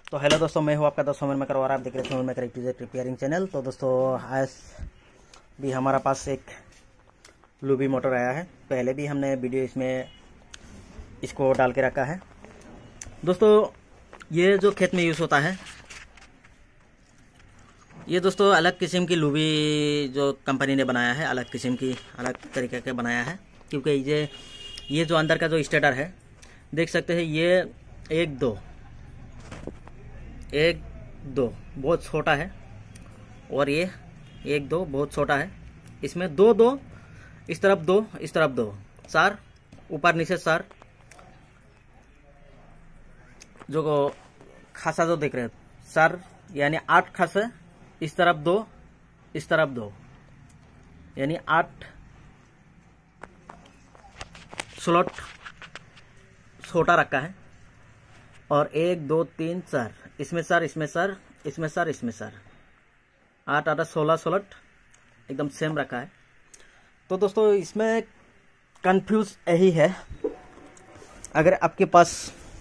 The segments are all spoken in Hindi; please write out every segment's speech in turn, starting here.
तो हेलो दोस्तों, मैं हूं आपका दोस्त सोमेन मेकर और आप देख रहे हैं सोमेन मेकर रिपेयरिंग चैनल। तो दोस्तों आज भी हमारा पास एक लूबी मोटर आया है। पहले भी हमने वीडियो इसको डाल के रखा है। दोस्तों ये जो खेत में यूज़ होता है, ये दोस्तों अलग किस्म की लूबी जो कंपनी ने बनाया है, अलग किस्म की अलग तरीके का बनाया है। क्योंकि ये जो अंदर का जो स्टेटर है देख सकते हैं, ये एक दो बहुत छोटा है और ये एक दो बहुत छोटा है। इसमें दो इस तरफ दो चार ऊपर नीचे चार, जो खासा जो देख रहे हैं चार यानी 8 खासे, इस तरफ दो यानी 8 स्लॉट छोटा रखा है। और 1 2 3 4 इसमें 4 इसमें 4 इसमें 4 इसमें 4 8 8 16 स्लॉट एकदम सेम रखा है। तो दोस्तों इसमें कंफ्यूज यही है, अगर आपके पास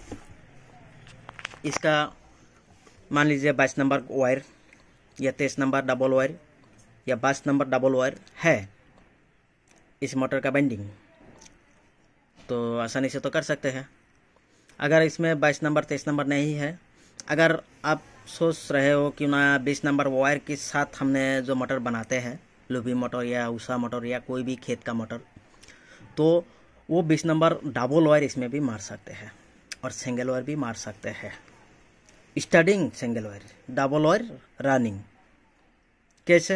इसका मान लीजिए 22 नंबर वायर या 23 नंबर डबल वायर या 22 नंबर डबल वायर है इस मोटर का बेंडिंग, तो आसानी से तो कर सकते हैं। अगर इसमें 22 नंबर 23 नंबर नहीं है, अगर आप सोच रहे हो कि ना 20 नंबर वायर के साथ हमने जो मोटर बनाते हैं, लूबी मोटर या उषा मोटर या कोई भी खेत का मोटर, तो वो 20 नंबर डबल वायर इसमें भी मार सकते हैं और सिंगल वायर भी मार सकते हैं। Starting single wire, double wire running. कैसे?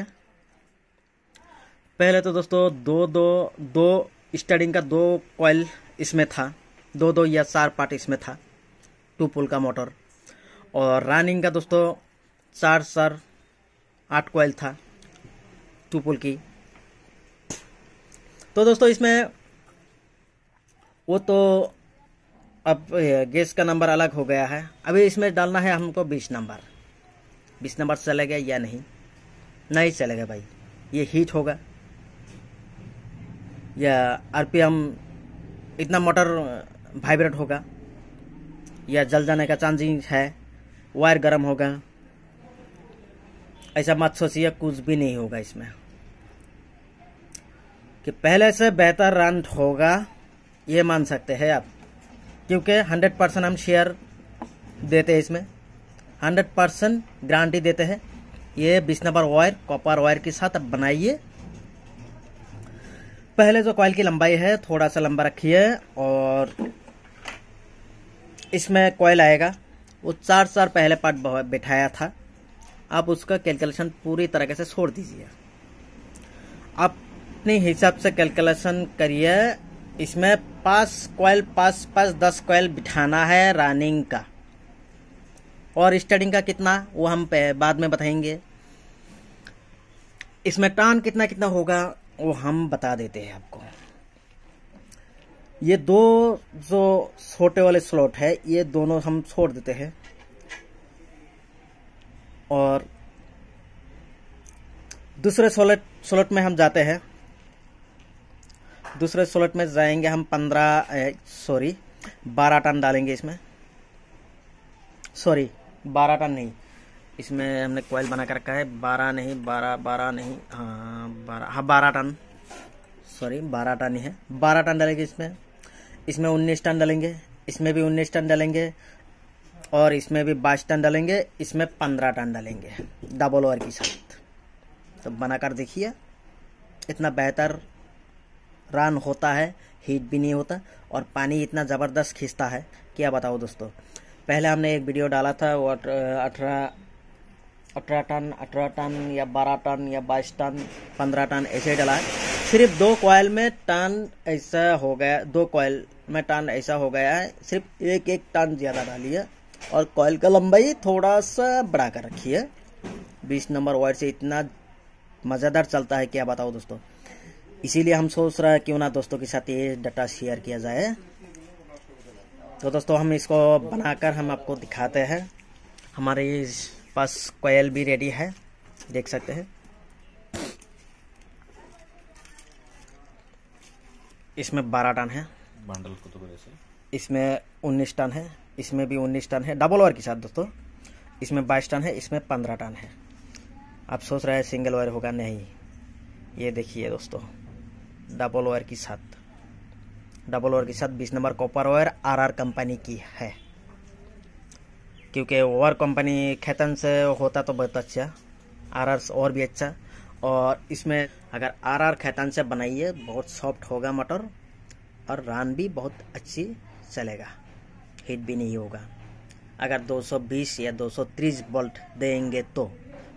पहले तो दोस्तों दो स्टार्टिंग का 2 कॉइल इसमें था, 2 या 4 पार्ट इसमें था 2 पोल का मोटर। और रनिंग का दोस्तों 4 8 कॉइल था 2 पोल की। तो दोस्तों इसमें वो तो अब गैस का नंबर अलग हो गया है। अभी इसमें डालना है हमको 20 नंबर। 20 नंबर चलेगा या नहीं चलेगा भाई, ये हीट होगा या आरपीएम इतना मोटर वाइब्रेट होगा या जल जाने का चांसेस है, वायर गर्म होगा। ऐसा मत सोचिए, कुछ भी नहीं होगा इसमें। कि पहले से बेहतर रन होगा ये मान सकते हैं आप, क्योंकि 100% हम शेयर देते हैं इसमें, 100% गारंटी देते हैं। ये 20 नंबर वायर कॉपर वायर के साथ अब बनाइए। पहले जो कॉइल की लंबाई है थोड़ा सा लंबा रखिए, और इसमें कॉइल आएगा वो 4 पहले पार्ट बिठाया था, आप उसका कैलकुलेशन पूरी तरीके से छोड़ दीजिए। आप अपने हिसाब से कैलकुलेशन करिए। इसमें 5 कॉइल 10 कॉइल बिठाना है रनिंग का, और स्टार्टिंग का कितना वो हम बाद में बताएंगे। इसमें टर्न कितना होगा वो हम बता देते हैं आपको। ये 2 जो छोटे वाले स्लॉट है ये दोनों हम छोड़ देते हैं, और दूसरे स्लॉट में हम जाते हैं। दूसरे स्लॉट में जाएंगे हम 12 टन डालेंगे इसमें। 12 टन नहीं, इसमें हमने कॉइल बना कर रखा है 12 नहीं 12 टन, 12 टन ही है। 12 टन डालेंगे इसमें 19 टन डालेंगे, इसमें भी 19 टन डालेंगे, और इसमें भी 22 टन डालेंगे, इसमें 15 टन डालेंगे डबल वायर के साथ। तो बनाकर देखिए, इतना बेहतर रन होता है, हीट भी नहीं होता, और पानी इतना ज़बरदस्त खींचता है, क्या बताओ दोस्तों। पहले हमने एक वीडियो डाला था, वो 18 टन या 12 टन या 22 टन 15 टन ऐसे डाला है। सिर्फ 2 कॉइल में टन ऐसा हो गया, 2 कॉइल में टन ऐसा हो गया है। सिर्फ एक टन ज़्यादा डालिए, और कॉइल का लंबाई थोड़ा सा बढ़ा कर रखिए। 20 नंबर वायर से इतना मज़ेदार चलता है, क्या बताओ दोस्तों। इसीलिए हम सोच रहे हैं क्यों ना दोस्तों के साथ ये डाटा शेयर किया जाए। तो दोस्तों हम इसको बनाकर हम आपको दिखाते हैं। हमारे पास कॉइल भी रेडी है, देख सकते हैं। इसमें 12 टन है बंडल को तो इसमें 19 टन है, इसमें भी 19 टन है डबल वायर के साथ दोस्तों। इसमें 22 टन है, इसमें 15 टन है। आप सोच रहे हैं सिंगल वायर होगा, नहीं। ये देखिए दोस्तों, डबल वायर के साथ 20 number copper wire RR company की है। क्योंकि वायर कंपनी खैतन से होता तो बहुत अच्छा, आरआर और भी अच्छा। और इसमें अगर आरआर खैतन से बनाइए, बहुत सॉफ्ट होगा मोटर और रन भी बहुत अच्छी चलेगा, हीट भी नहीं होगा। अगर 220 या 230 वोल्ट देंगे तो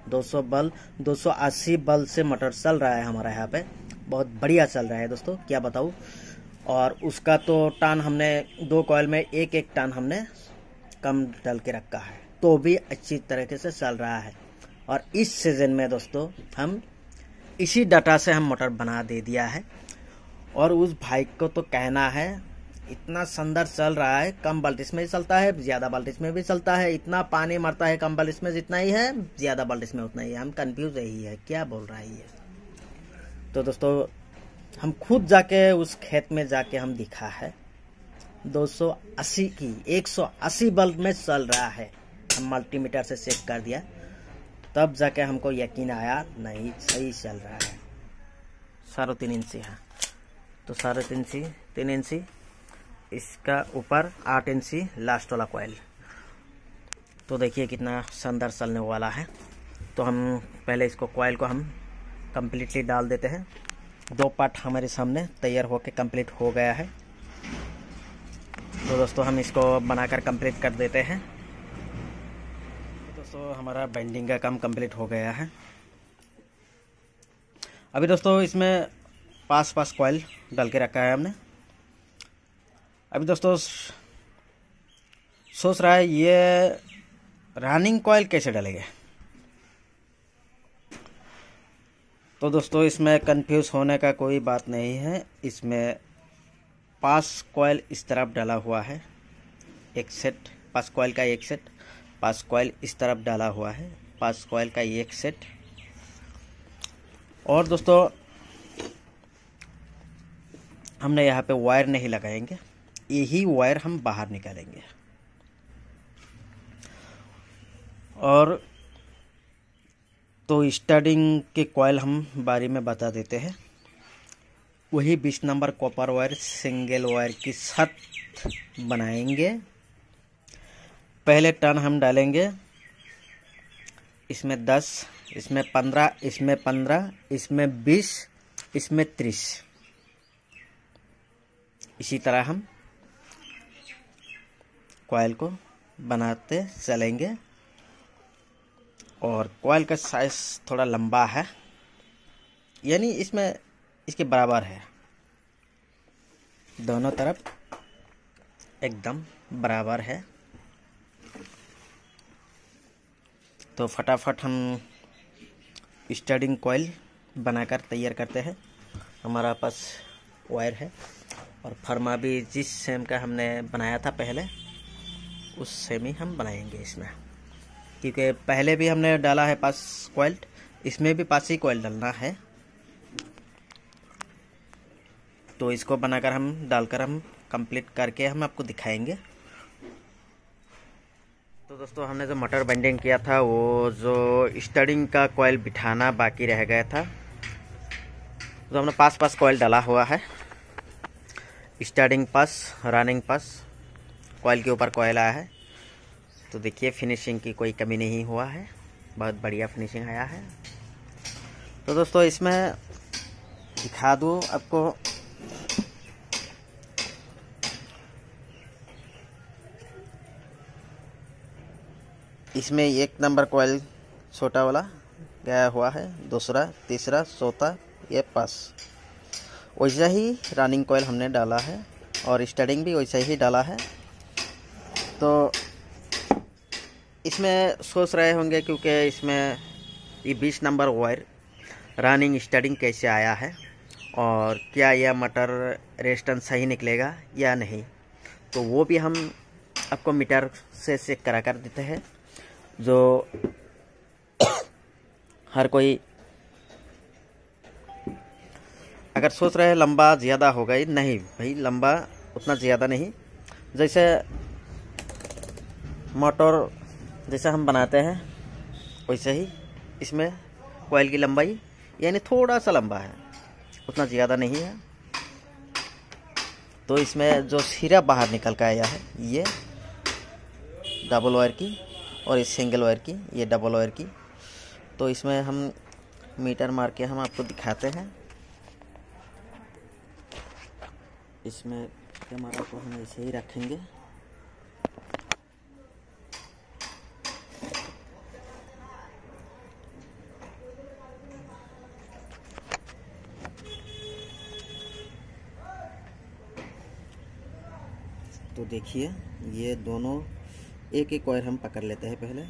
280 वोल्ट से मोटर चल रहा है हमारा यहाँ पे, बहुत बढ़िया चल रहा है दोस्तों, क्या बताऊँ। और उसका तो टन हमने 2 कॉइल में एक टन हमने कम डाल के रखा है, तो भी अच्छी तरीके से चल रहा है। और इस सीजन में दोस्तों हम इसी डाटा से हम मोटर बना दे दिया है। और उस भाई को तो कहना है, इतना सुंदर चल रहा है, कम वोल्टेज में चलता है, ज़्यादा वोल्टेज में भी चलता है, इतना पानी मरता है कम वोल्टेज में जितना ही है, ज़्यादा वोल्टेज में उतना ही है। हम कंफ्यूज यही है, क्या बोल रहा है ये। तो दोस्तों हम खुद जाके उस खेत में जाके हम दिखा है, 280 की 180 वोल्ट में चल रहा है। हम मल्टीमीटर से चेक कर दिया, तब जाके हमको यकीन आया, नहीं सही चल रहा है। 3.5 इंची है, तो 3.5 इंची, इसका ऊपर 8 इंची लास्ट वाला कॉइल। तो देखिए कितना शानदार चलने वाला है। तो हम पहले इसको कॉइल को हम कम्प्लीटली डाल देते हैं। 2 पार्ट हमारे सामने तैयार होके कंप्लीट हो गया है। तो दोस्तों हम इसको बनाकर कंप्लीट कर देते हैं। दोस्तों हमारा बेंडिंग का काम कंप्लीट हो गया है। अभी दोस्तों इसमें पास कॉइल डाल के रखा है हमने। अभी दोस्तों सोच रहा है ये रनिंग कॉइल कैसे डालेंगे। तो दोस्तों इसमें कंफ्यूज होने का कोई बात नहीं है। इसमें पास कॉइल इस तरफ डाला हुआ है, एक सेट पास कॉइल का, एक सेट पास कॉइल इस तरफ डाला हुआ है, पास कॉइल का एक सेट। और दोस्तों हमने यहाँ पे वायर नहीं लगाएंगे, यही वायर हम बाहर निकालेंगे। और तो स्टार्टिंग के कॉइल हम बारी में बता देते हैं। वही 20 number copper wire single wire की छत बनाएंगे। पहले टर्न हम डालेंगे, इसमें 10, इसमें 15, इसमें 15, इसमें 20, इसमें 30। इसी तरह हम कॉइल को बनाते चलेंगे। और कॉइल का साइज थोड़ा लंबा है, यानी इसमें इसके बराबर है, दोनों तरफ एकदम बराबर है। तो फटाफट हम स्टार्टिंग कॉइल बनाकर तैयार करते हैं। हमारा पास वायर है और फर्मा भी जिस सेम का हमने बनाया था पहले, उस सेम ही हम बनाएंगे इसमें। क्योंकि पहले भी हमने डाला है पास कॉइल, इसमें भी पास ही कॉइल डालना है। तो इसको बनाकर हम डालकर हम कंप्लीट करके हम आपको दिखाएंगे। तो दोस्तों हमने जो मोटर बेंडिंग किया था, वो जो स्टार्टिंग का कॉइल बिठाना बाकी रह गया था, तो हमने पास कॉइल डाला हुआ है। Starting pass, running pass, coil के ऊपर कॉइल आया है। तो देखिए फिनिशिंग की कोई कमी नहीं हुआ है, बहुत बढ़िया फिनिशिंग आया है। तो दोस्तों इसमें दिखा दूँ आपको, इसमें 1 नंबर कॉइल छोटा वाला गया हुआ है, दूसरा, तीसरा, चौथा, ये पास। वैसा ही रनिंग कॉइल हमने डाला है और स्टार्टिंग भी वैसा ही डाला है। तो इसमें सोच रहे होंगे क्योंकि इसमें ये 20 नंबर वायर रनिंग स्टार्टिंग कैसे आया है और क्या यह मोटर रेजिस्टेंस सही निकलेगा या नहीं। तो वो भी हम आपको मीटर से चेक करा कर देते हैं। जो हर कोई अगर सोच रहे हैं लंबा ज़्यादा होगा, नहीं भाई, लंबा उतना ज़्यादा नहीं। जैसे मोटर जैसा हम बनाते हैं वैसे ही इसमें कॉइल की लंबाई यानी थोड़ा सा लंबा है, उतना ज़्यादा नहीं है। तो इसमें जो सिरा बाहर निकल के आया है ये डबल वायर की और इस सिंगल वायर की, ये डबल वायर की। तो इसमें हम मीटर मार के हम आपको दिखाते हैं। इसमें कैमरा को हम ऐसे ही रखेंगे। तो देखिए ये दोनों एक एक वायर हम पकड़ लेते हैं पहले।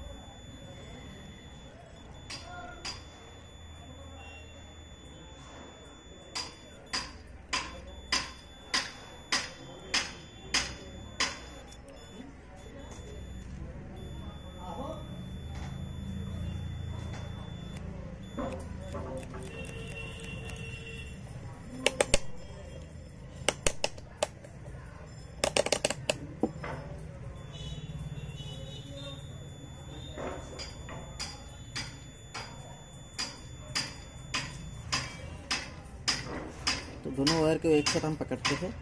तो दोनों वायर को एक साथ हम पकड़ते थे।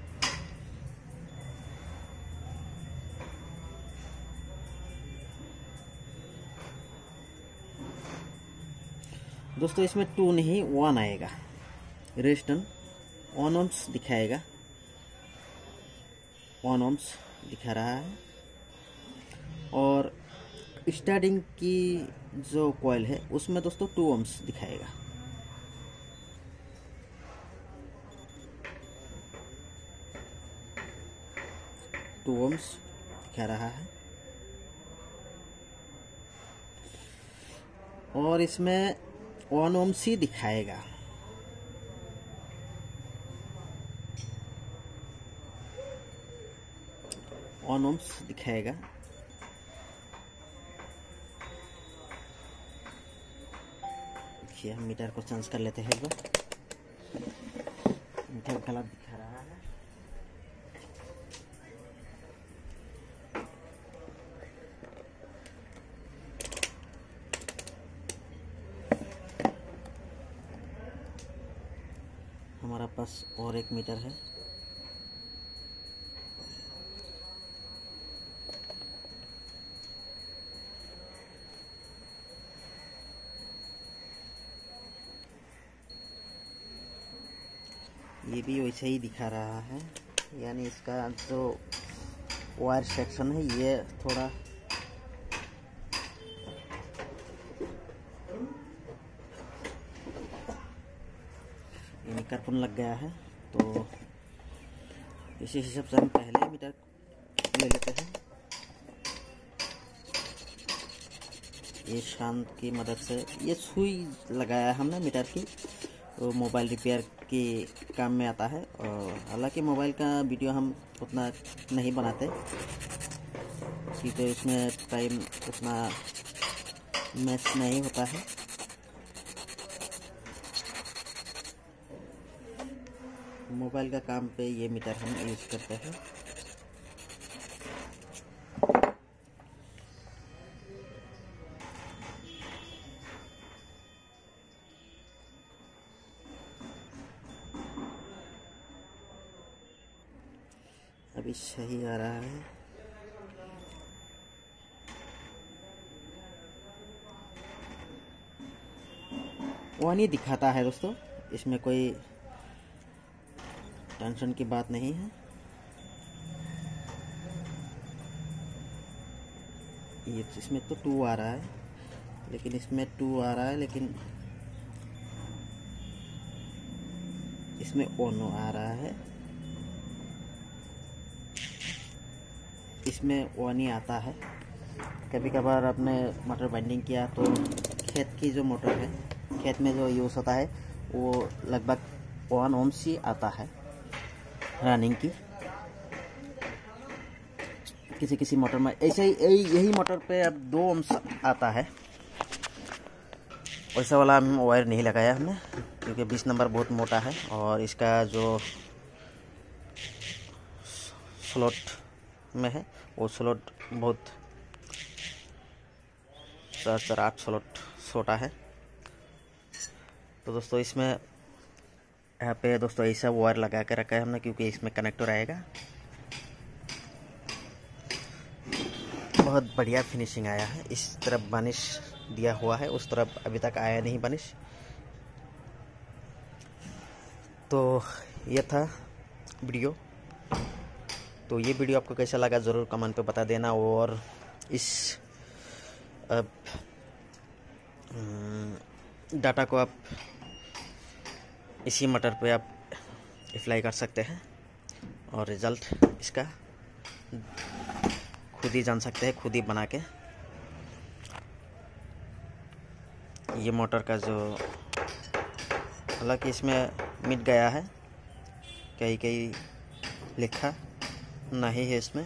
दोस्तों इसमें 2 नहीं 1 आएगा। रेजिस्टेंस 1 ohms दिखाएगा, 1 ohms दिखा रहा है। और स्टार्टिंग की जो कॉइल है उसमें दोस्तों 2 ohms दिखाएगा। टू ohms दिखा रहा है। और इसमें 1 ohms ही दिखाएगा। ऑन ohms दिखाएगा। देखिए हम मीटर को चेंज कर लेते हैं एक बार। मीटर गलत दिखा रहा है। हमारा पास और एक मीटर है। ये भी वैसे ही दिखा रहा है, यानी इसका जो वायर सेक्शन है ये थोड़ा कर्पन लग गया है। तो इसी हिसाब से हम पहले मीटर ले लेते हैं। ये शांत की मदद से ये सुई लगाया है हमने मीटर की, तो मोबाइल रिपेयर के काम में आता है। और हालांकि मोबाइल का वीडियो हम उतना नहीं बनाते क्योंकि इसमें टाइम उतना मैच नहीं होता है। मोबाइल का काम पे ये मीटर हम यूज करते हैं। अभी सही आ रहा है। वो नहीं दिखाता है दोस्तों, इसमें कोई टेंशन की बात नहीं है। ये इसमें तो 2 आ रहा है, लेकिन इसमें 2 आ रहा है, लेकिन इसमें ओनो आ रहा है। इसमें वो नहीं आता है। कभी कभार आपने मोटर बाइंडिंग किया तो खेत की जो मोटर है, खेत में जो यूज़ होता है, वो लगभग 1 ohms ही आता है रनिंग की। किसी किसी मोटर में ऐसे ही यही मोटर पे अब 2 ohms आता है। वैसा वाला हम वायर नहीं लगाया हमने, क्योंकि 20 नंबर बहुत मोटा है और इसका जो स्लॉट में है वो स्लॉट बहुत 4 8 स्लॉट छोटा है। तो दोस्तों इसमें यहाँ पे दोस्तों ऐसा वायर लगा के रखा है हमने, क्योंकि इसमें कनेक्टर आएगा। बहुत बढ़िया फिनिशिंग आया है। इस तरफ बानिश दिया हुआ है, उस तरफ अभी तक आया नहीं बानिश। तो ये था वीडियो। तो ये वीडियो आपको कैसा लगा ज़रूर कमेंट पे बता देना। और इस डाटा को आप इसी मोटर पे आप अप्लाई कर सकते हैं और रिज़ल्ट इसका खुद ही जान सकते हैं, खुद ही बना के। ये मोटर का जो, हालांकि इसमें मिट गया है, कहीं लिखा नहीं है इसमें।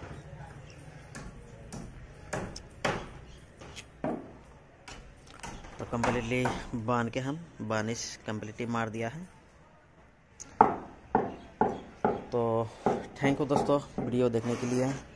तो कम्प्लीटली बांध के हम बानिश कम्प्लीटली मार दिया है। तो थैंक यू दोस्तों वीडियो देखने के लिए।